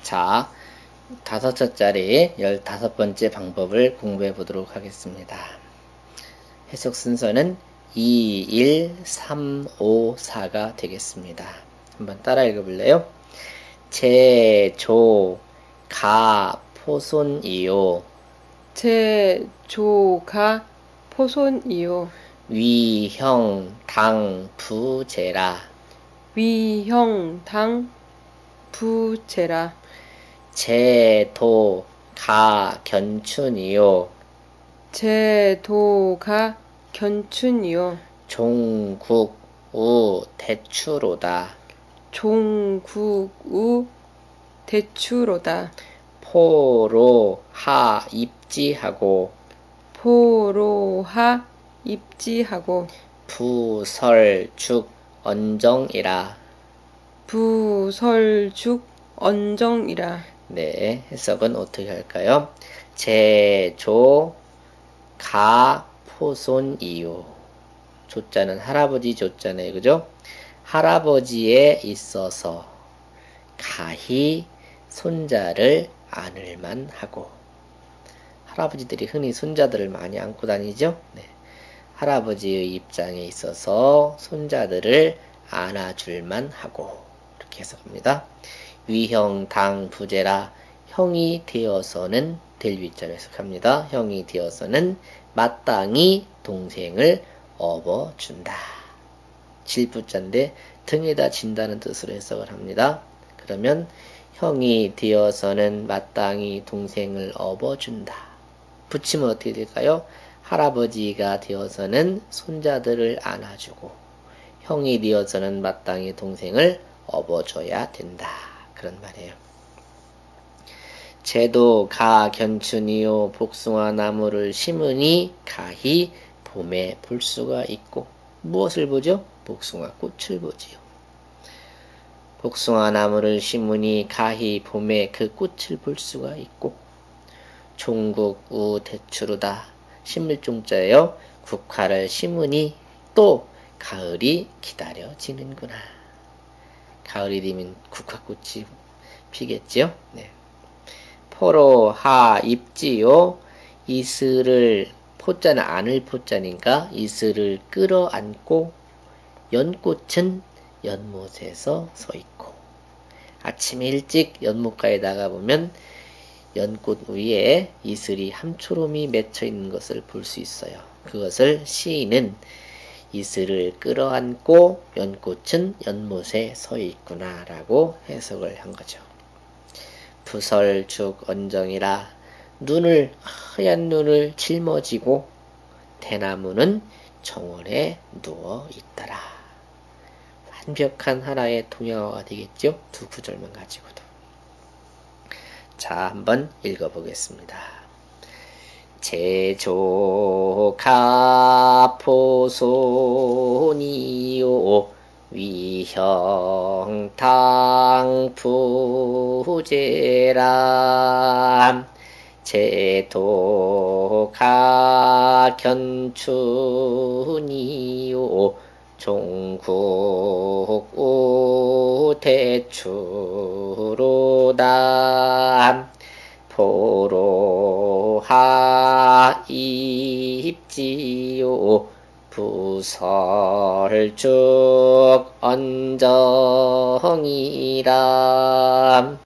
자, 5자리 15번째 방법을 공부해 보도록 하겠습니다. 해석 순서는 2, 1, 3, 5, 4가 되겠습니다. 한번 따라 읽어볼래요? 제, 조, 가, 포손이요. 제, 조, 가, 포손이요. 위, 형, 당, 부, 제라. 위, 형, 당, 부, 제라. 제, 도, 가, 견춘이요. 제, 도, 가, 견춘이요. 종, 국, 우, 대추로다. 종, 국, 우, 대추로다. 포로, 하, 입지하고. 포로, 하, 입지하고. 부설, 죽, 언정이라. 부설죽, 언정이라. 네, 해석은 어떻게 할까요? 제, 조, 가, 포손이요. 조자는 할아버지 조자네, 그죠? 할아버지에 있어서 가히 손자를 안을만 하고. 할아버지들이 흔히 손자들을 많이 안고 다니죠? 네. 할아버지의 입장에 있어서 손자들을 안아줄만 하고. 이렇게 해석합니다. 위형, 당, 부제라. 형이 되어서는 될 위자로 해석합니다. 형이 되어서는 마땅히 동생을 업어준다. 질부자인데 등에다 진다는 뜻으로 해석을 합니다. 그러면 형이 되어서는 마땅히 동생을 업어준다. 붙이면 어떻게 될까요? 할아버지가 되어서는 손자들을 안아주고 형이 되어서는 마땅히 동생을 업어줘야 된다. 그런 말이에요. 제도 가 견춘이요 복숭아 나무를 심으니 가히 봄에 볼 수가 있고. 무엇을 보죠? 복숭아 꽃을 보지요. 복숭아 나무를 심으니 가히 봄에 그 꽃을 볼 수가 있고. 종국 우 대추루다. 심을 종자예요. 국화를 심으니 또 가을이 기다려지는구나. 가을이 되면 국화꽃이 피겠지요. 네. 포로 하 입지요. 이슬을 포자는 안을 포자니까 이슬을 끌어안고 연꽃은 연못에서 서 있고. 아침 일찍 연못가에 나가보면 연꽃 위에 이슬이 함초롬이 맺혀 있는 것을 볼 수 있어요. 그것을 시인은 이슬을 끌어안고 연꽃은 연못에 서 있구나 라고 해석을 한 거죠. 부설죽 언정이라. 눈을 하얀 눈을 짊어지고 대나무는 정원에 누워 있더라. 완벽한 하나의 동양어가 되겠죠? 두 구절만 가지고도. 자, 한번 읽어보겠습니다. 제조가 포손이요 위형 당부제라. 제도가 견춘이요 종국 우대추로다. 포로하 입지요 부설죽 언정이라.